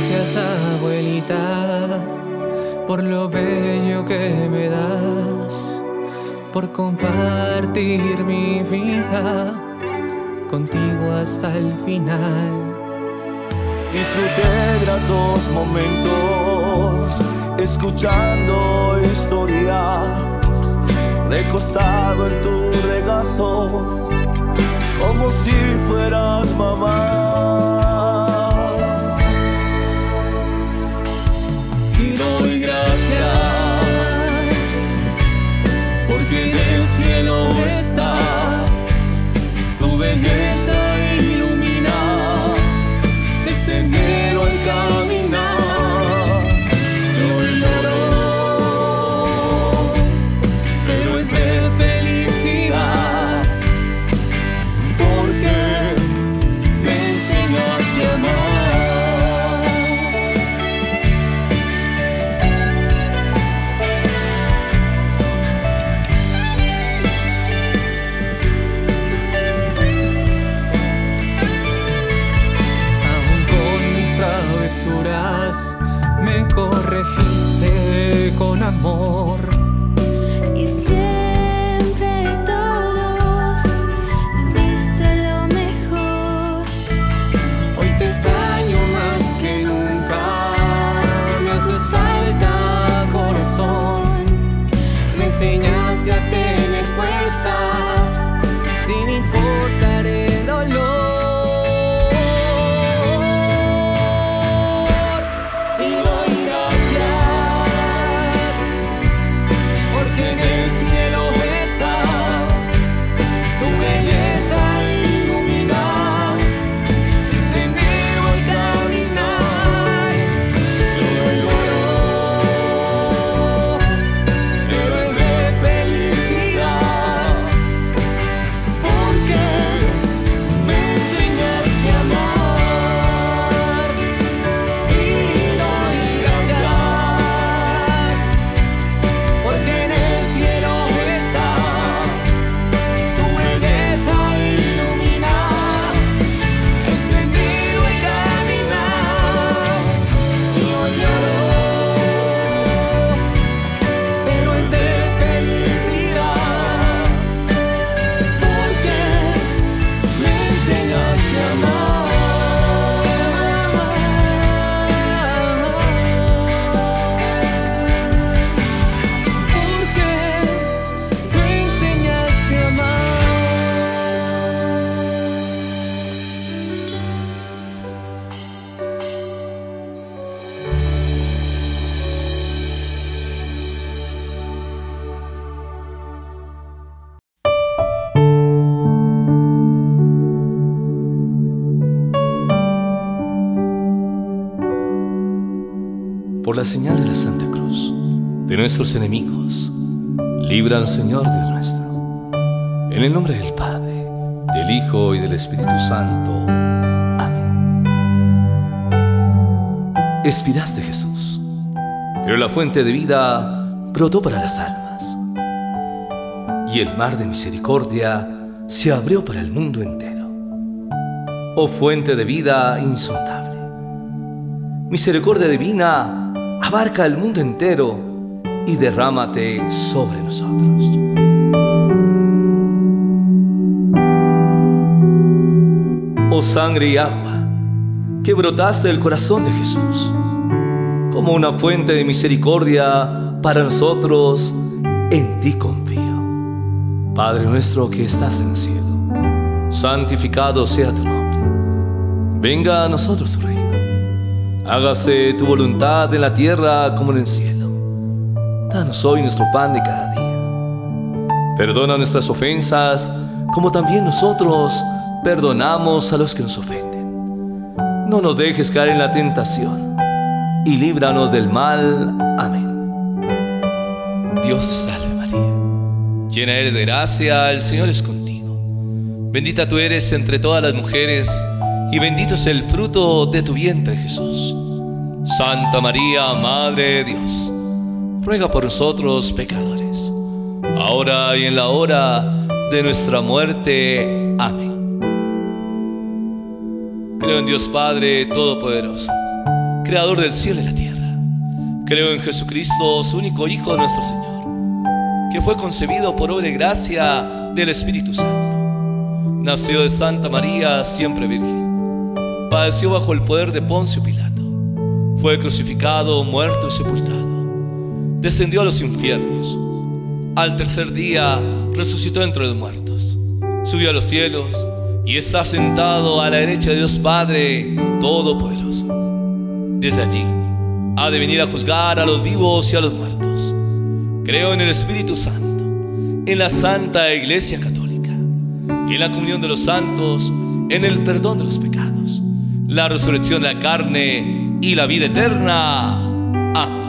Gracias, abuelita, por lo bello que me das, por compartir mi vida contigo hasta el final. Disfruté gratos momentos, escuchando historias, recostado en tu regazo, como si fueras mamá. Y doy gracias, porque en el cielo estás, tu belleza ilumina el sendero al caminar. Yo lloro, pero es de felicidad, porque me enseñaste a amar. Me corregiste con amor, y siempre y todos diste lo mejor. Hoy te extraño más que nunca, me haces falta, corazón. Me enseñaste a tener fuerzas sin importar el dolor. Por la señal de la Santa Cruz, de nuestros enemigos, líbranos, Señor Dios nuestro. En el nombre del Padre, del Hijo y del Espíritu Santo. Amén. Expiraste, Jesús, pero la fuente de vida brotó para las almas, y el mar de misericordia se abrió para el mundo entero. Oh fuente de vida insondable, misericordia divina, abarca el mundo entero y derrámate sobre nosotros. Oh sangre y agua, que brotaste del corazón de Jesús, como una fuente de misericordia para nosotros, en ti confío. Padre nuestro que estás en el cielo, santificado sea tu nombre. Venga a nosotros tu reino. Hágase tu voluntad en la tierra como en el cielo. Danos hoy nuestro pan de cada día. Perdona nuestras ofensas, como también nosotros perdonamos a los que nos ofenden. No nos dejes caer en la tentación, y líbranos del mal. Amén. Dios te salve María, llena eres de gracia, el Señor es contigo. Bendita tú eres entre todas las mujeres, y bendito es el fruto de tu vientre, Jesús. Santa María, Madre de Dios, ruega por nosotros pecadores, ahora y en la hora de nuestra muerte. Amén. Creo en Dios Padre Todopoderoso, creador del cielo y la tierra. Creo en Jesucristo, su único Hijo, nuestro Señor, que fue concebido por obra y gracia del Espíritu Santo. Nació de Santa María, siempre virgen. Padeció bajo el poder de Poncio Pilato. Fue crucificado, muerto y sepultado. Descendió a los infiernos. Al tercer día resucitó entre los muertos. Subió a los cielos y está sentado a la derecha de Dios Padre Todopoderoso. Desde allí ha de venir a juzgar a los vivos y a los muertos. Creo en el Espíritu Santo, en la Santa Iglesia Católica, en la comunión de los santos, en el perdón de los pecados, la resurrección de la carne y la vida eterna. Amén.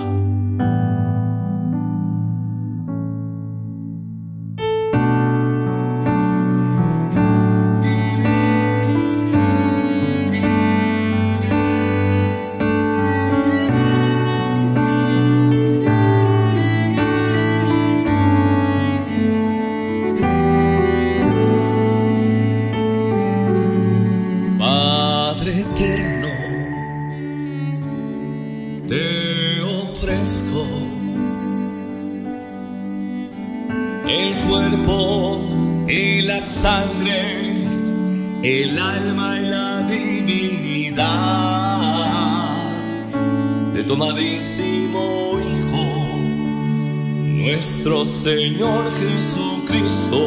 Te ofrezco el cuerpo y la sangre, el alma y la divinidad de tu amadísimo Hijo, nuestro Señor Jesucristo,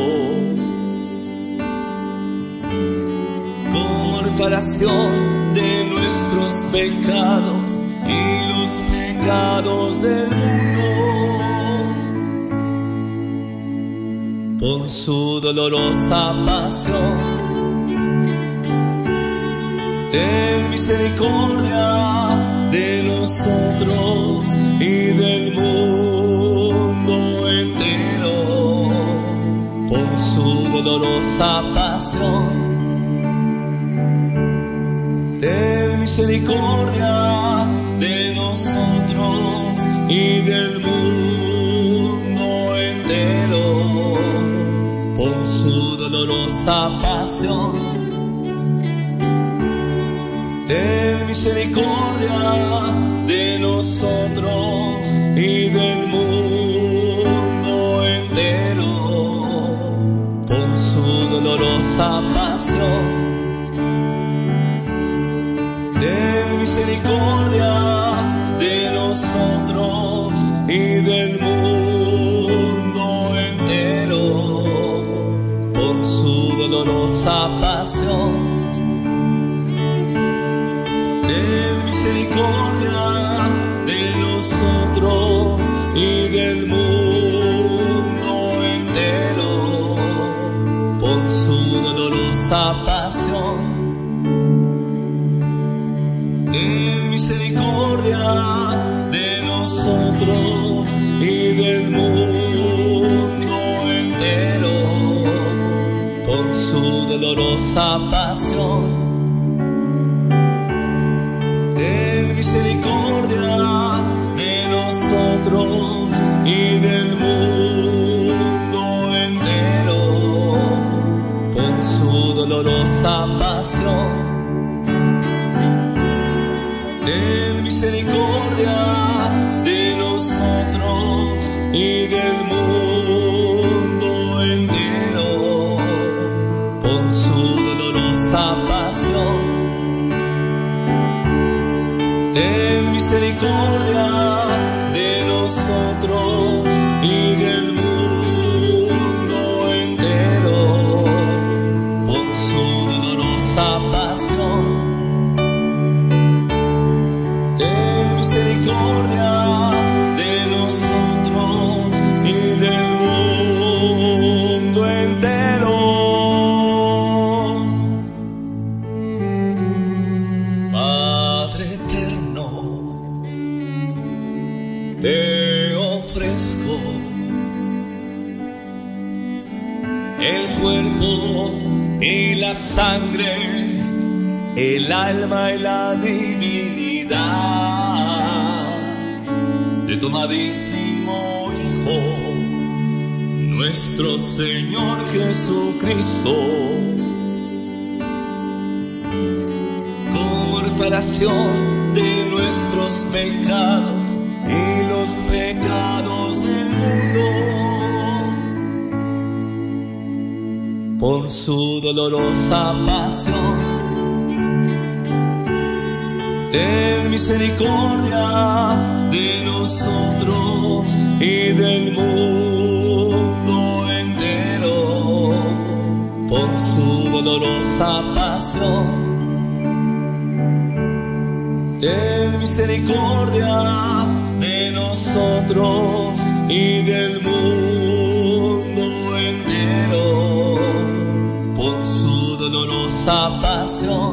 como reparación de nuestros pecados y los pecados del mundo. Por su dolorosa pasión, ten misericordia de nosotros y del mundo entero. Por su dolorosa pasión, ten misericordia de nosotros y del mundo entero. Por su dolorosa pasión, ten misericordia de nosotros y del mundo entero. Por su dolorosa pasión, ten misericordia de nosotros y del mundo entero. Por su dolorosa pasión, ten misericordia de nosotros y del mundo entero. Por su dolorosa pasión, ten misericordia de nosotros y del mundo entero. Por su dolorosa pasión, ten misericordia de nosotros y del mundo entero. Por su dolorosa pasión, ten misericordia de nosotros y del mundo entero. Por su dolorosa pasión, ten misericordia de nosotros y del mundo entero. Por su dolorosa pasión, ten misericordia de nosotros y del mundo entero. Padre eterno, te ofrezco el cuerpo y la sangre, el alma y la divinidad de tu amadísimo Hijo, nuestro Señor Jesucristo, como reparación de nuestros pecados y los pecados del mundo. Por su dolorosa pasión, ten misericordia de nosotros y del mundo entero. Por su dolorosa pasión, ten misericordia de nosotros y del mundo entero. Por su dolorosa pasión,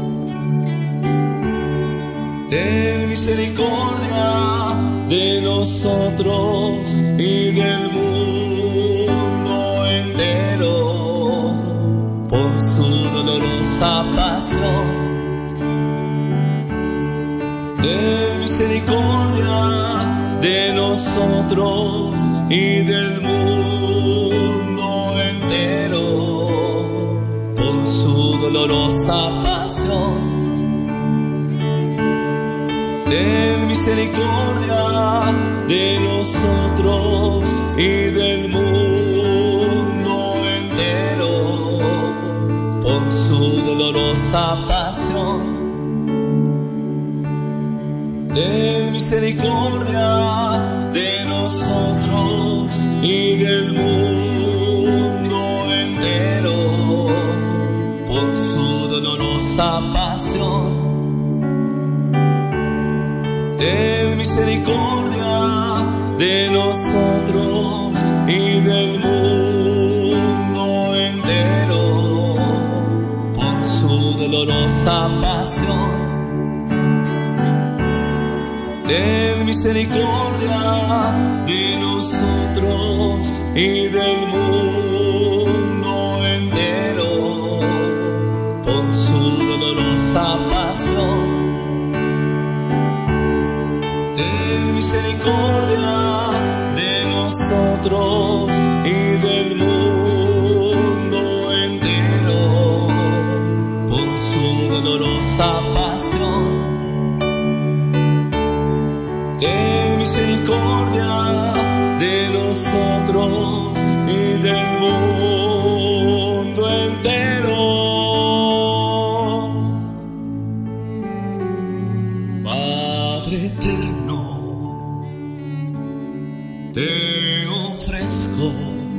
ten misericordia de nosotros y del mundo entero. Por su dolorosa pasión, ten misericordia de nosotros y del mundo entero. Por su dolorosa pasión, ten misericordia de nosotros y del mundo entero. Por su dolorosa pasión, ten misericordia de nosotros y del mundo entero. Por su dolorosa pasión, ten misericordia de nosotros y del mundo entero. Por su dolorosa pasión, ten misericordia de nosotros y del mundo entero. Por su dolorosa pasión, ten misericordia de nosotros y del mundo entero. Por su dolorosa pasión, ten misericordia de nosotros y del mundo entero. Padre eterno, te ofrezco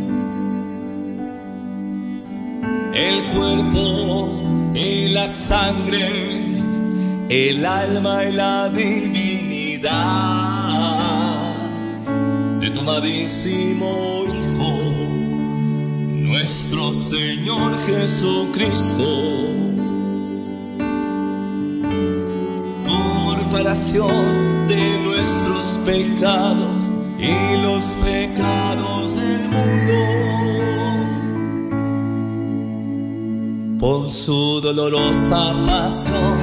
el cuerpo y la sangre, el alma y la divinidad de tu amadísimo Hijo, nuestro Señor Jesucristo, como reparación de nuestros pecados y los pecados del mundo. Por su dolorosa pasión,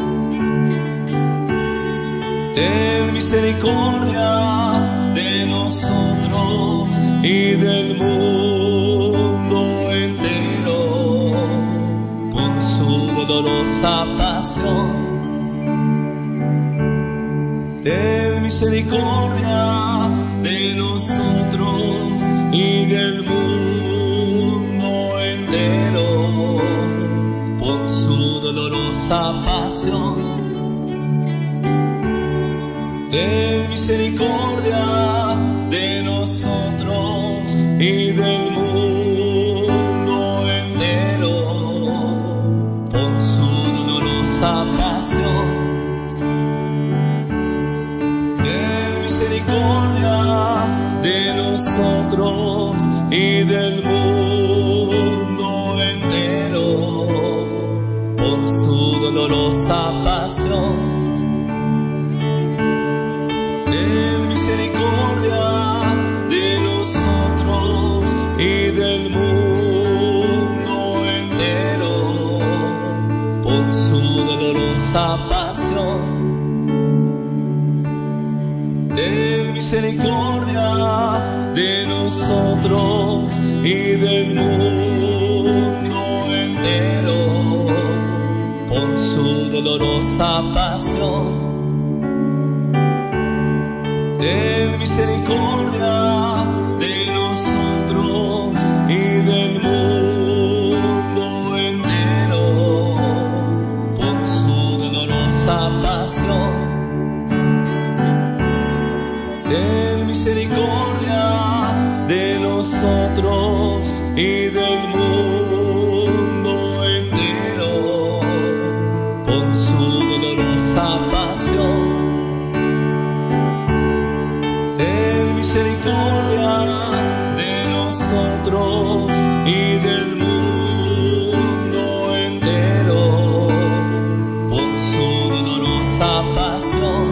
ten misericordia de nosotros y del mundo entero. Por su dolorosa pasión, ten misericordia de nosotros y del mundo entero. Por su dolorosa pasión, ten misericordia de nosotros y del mundo entero. Por su dolorosa pasión, ten misericordia de nosotros y del mundo entero. Por su dolorosa pasión, ten misericordia de nosotros y del mundo entero. Por su dolorosa pasión, ten misericordia de nosotros y del mundo entero. Por su dolorosa pasión, nosotros y del mundo entero, por su dolorosa pasión. Ten misericordia de nosotros y del mundo entero, por su dolorosa pasión.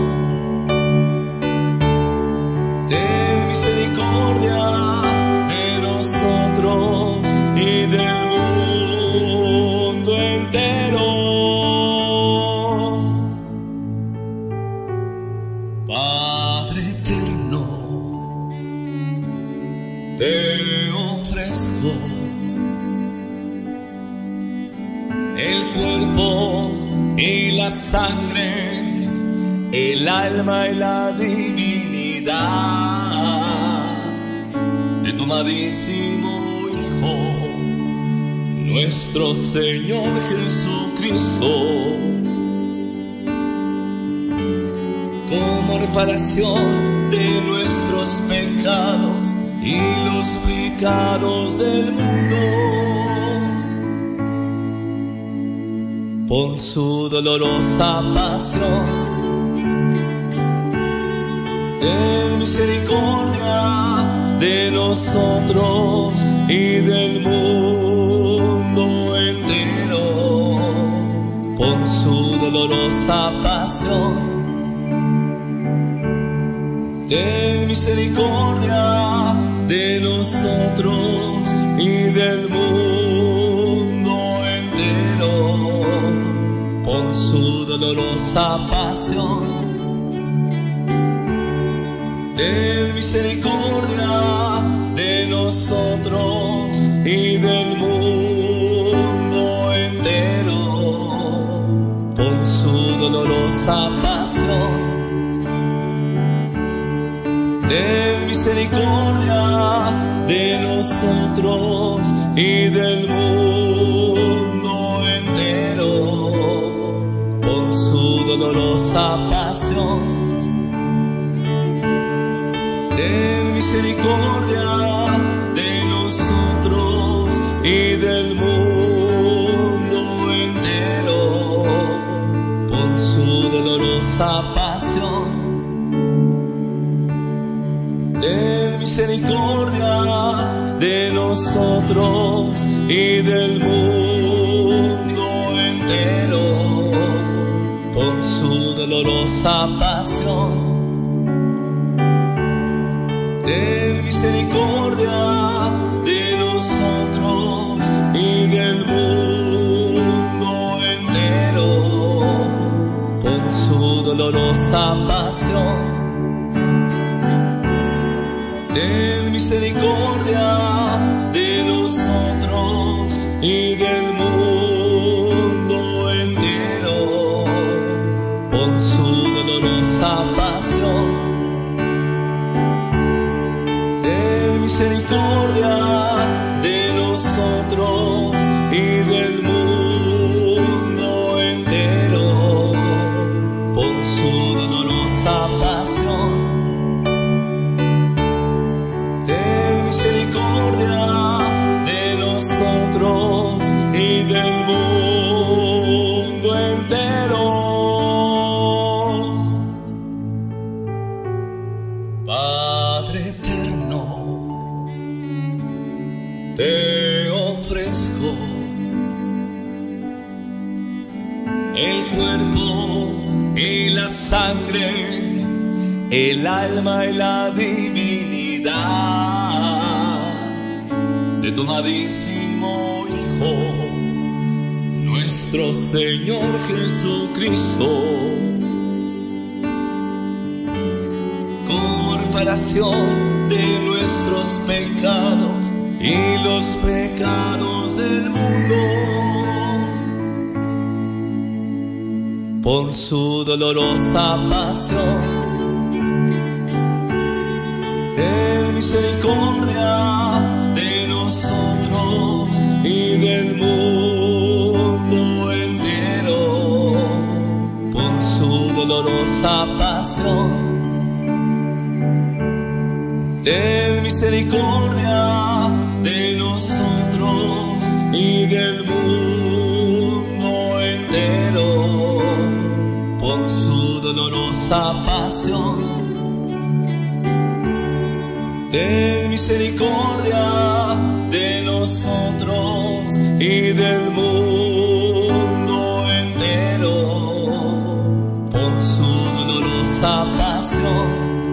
Ten misericordia de nosotros y del mundo entero. Padre eterno, te ofrezco el cuerpo y la sangre, el alma y la divinidad de tu amadísimo Hijo, nuestro Señor Jesucristo, como reparación de nuestros pecados y los pecados del mundo, por su dolorosa pasión. Ten misericordia de nosotros y del mundo entero, por su dolorosa pasión. Ten misericordia de nosotros y del mundo entero, por su dolorosa pasión. Ten misericordia de nosotros y del mundo entero, por su dolorosa pasión. Ten misericordia de nosotros y del mundo entero, por su dolorosa pasión. Ten misericordia de nosotros y del mundo entero, por su dolorosa pasión. Ten misericordia de nosotros y del mundo entero, por su dolorosa pasión. Ten misericordia de nosotros y del mundo entero, por su dolorosa pasión. Ten misericordia de nosotros y del mundo entero, por su dolorosa pasión. Ten misericordia de nosotros y del mundo entero, por su dolorosa pasión. Ten misericordia de nosotros y del mundo entero. Padre eterno, te ofrezco el cuerpo y la sangre, el alma y la divinidad de tu amadísimo Hijo, nuestro Señor Jesucristo, como reparación de nuestros pecados y los pecados del mundo, por su dolorosa pasión. Ten misericordia de nosotros y del mundo entero, por su dolorosa pasión. Ten misericordia de nosotros y del mundo entero, por su dolorosa pasión. Ten misericordia de nosotros y del mundo entero, por su dolorosa pasión.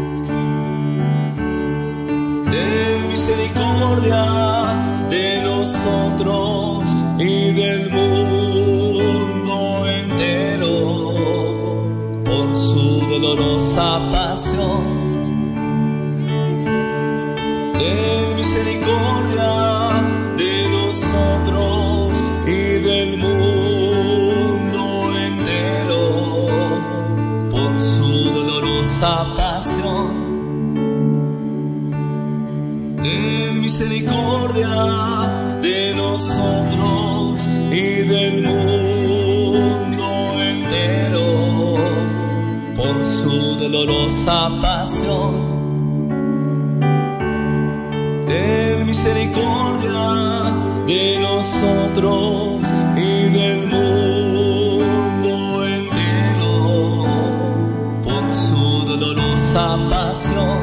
Ten misericordia de nosotros y del mundo entero, por su dolorosa pasión. Ten misericordia de nosotros y del mundo entero, por su dolorosa pasión. Ten misericordia de nosotros y del mundo entero, por su dolorosa pasión. Ten misericordia de nosotros y del mundo entero, por su dolorosa pasión.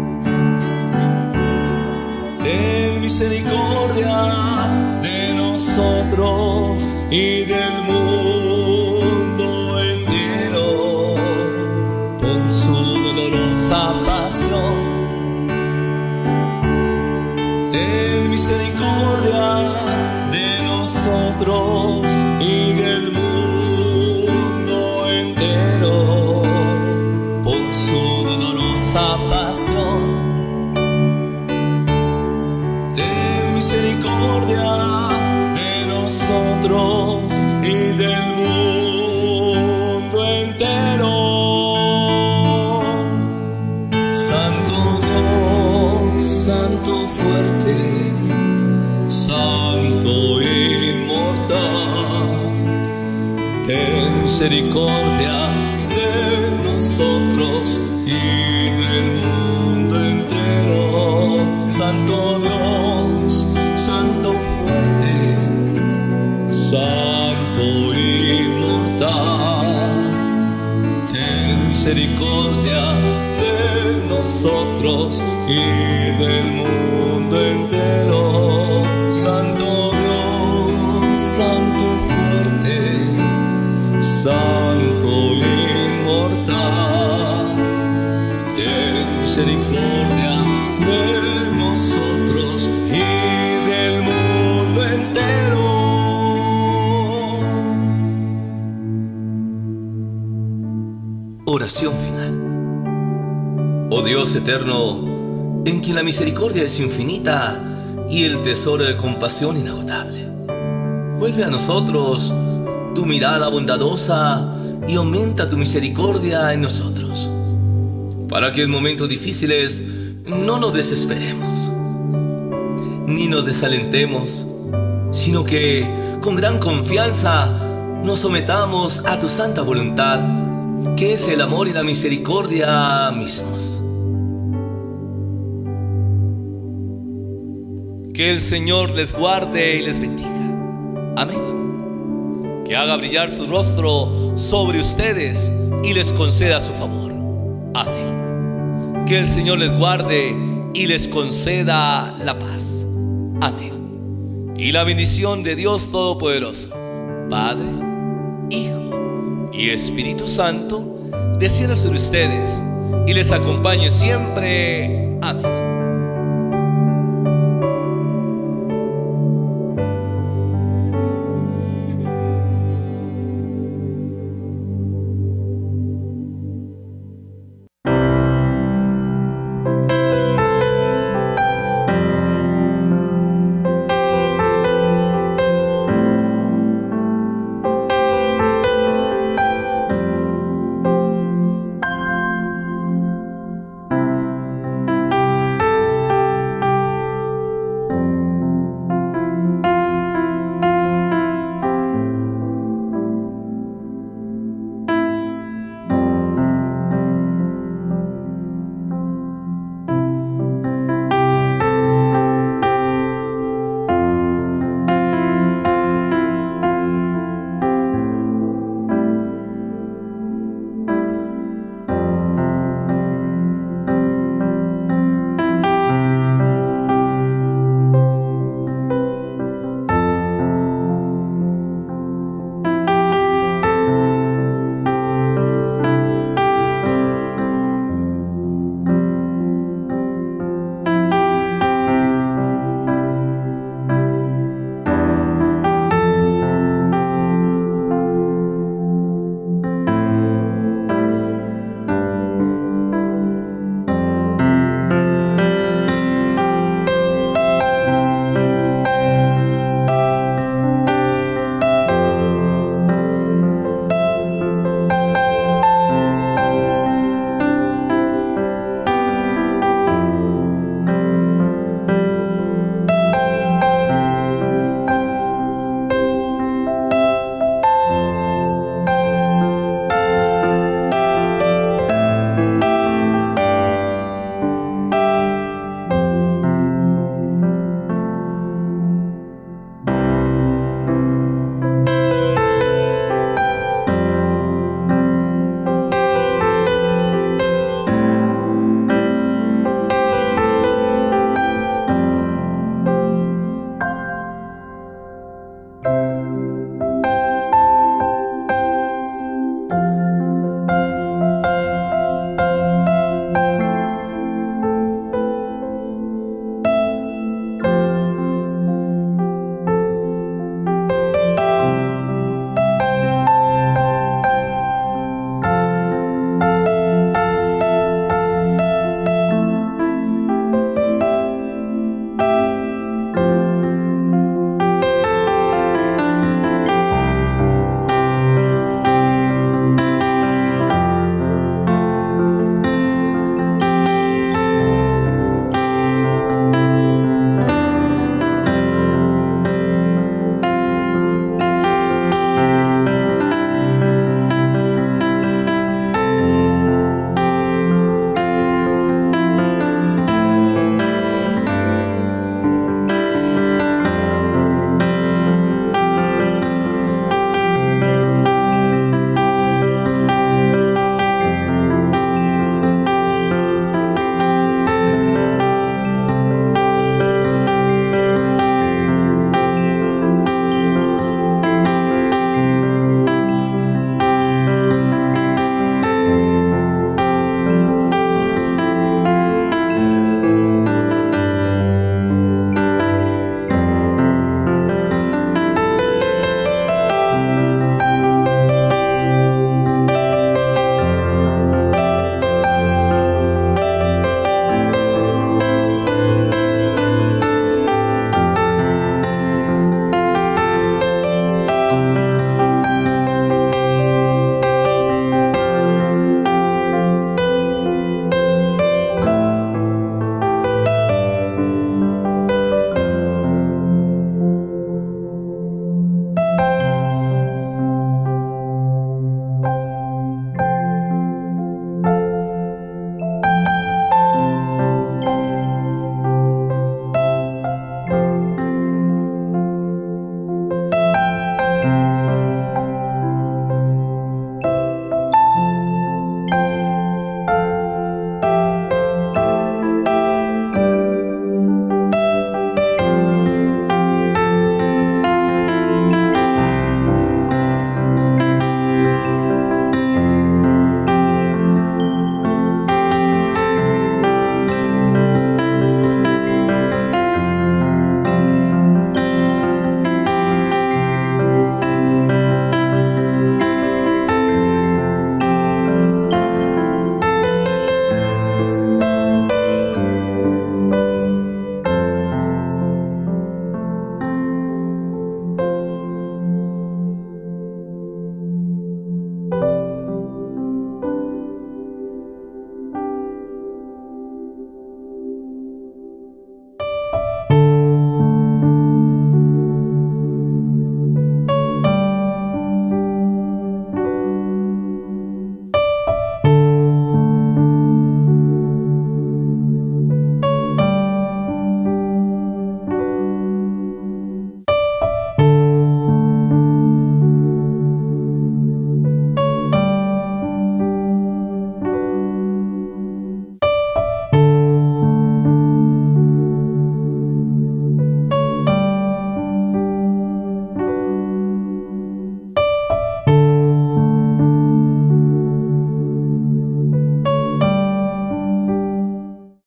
Ten misericordia de nosotros y del mundo entero, por su dolorosa pasión. Ten misericordia de nosotros y del mundo entero, por su dolorosa pasión. Ten misericordia de nosotros y del mundo entero. Santo Dios, Santo fuerte, Santo inmortal, ten misericordia de nosotros y del mundo entero. Santo Dios, Santo fuerte, Santo inmortal, ten misericordia de nosotros y del mundo entero. Santo Dios, Santo fuerte, Santo inmortal, ten misericordia de nosotros y del mundo entero. Oración final. Oh Dios eterno, en quien la misericordia es infinita y el tesoro de compasión inagotable, vuelve a nosotros tu mirada bondadosa y aumenta tu misericordia en nosotros, para que en momentos difíciles no nos desesperemos, ni nos desalentemos, sino que con gran confianza nos sometamos a tu santa voluntad, que es el amor y la misericordia mismos. Que el Señor les guarde y les bendiga. Amén. Que haga brillar su rostro sobre ustedes y les conceda su favor. Amén. Que el Señor les guarde y les conceda la paz. Amén. Y la bendición de Dios Todopoderoso, Padre, Hijo y Espíritu Santo, descienda sobre ustedes y les acompañe siempre. Amén.